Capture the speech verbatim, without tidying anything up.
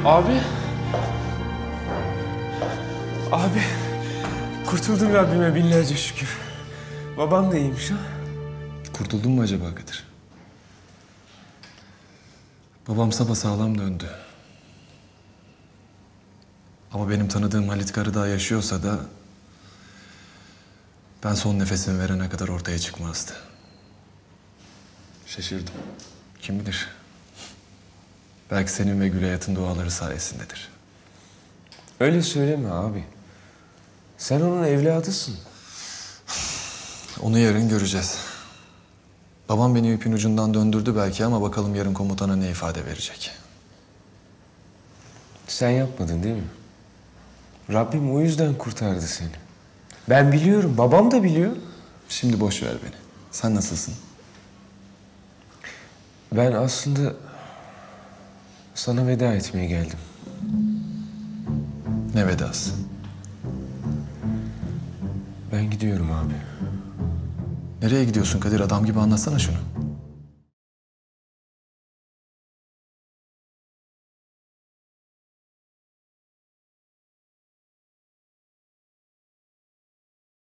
Abi. Abi. Kurtuldum Rabbime binlerce şükür. Babam da iyiymiş ha. Kurtuldun mu acaba Kadir? Babam sapasağlam döndü. Ama benim tanıdığım Halit Karadağ yaşıyorsa da ben son nefesimi verene kadar ortaya çıkmazdı. Şaşırdım. Kim bilir? Belki senin ve Gülayat'ın duaları sayesindedir. Öyle söyleme abi. Sen onun evladısın. Onu yarın göreceğiz. Babam beni ipin ucundan döndürdü belki ama bakalım yarın komutana ne ifade verecek. Sen yapmadın değil mi? Rabbim o yüzden kurtardı seni. Ben biliyorum, babam da biliyor. Şimdi boş ver beni. Sen nasılsın? Ben aslında sana veda etmeye geldim. Ne vedası? Ben gidiyorum abi. Nereye gidiyorsun Kadir? Adam gibi anlatsana şunu.